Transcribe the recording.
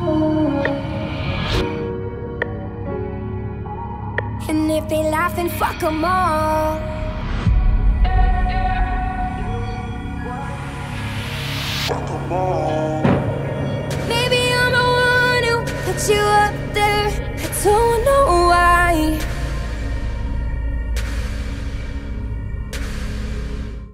And if they laugh, then fuck them all. Maybe I'm the one who put you up there. I don't know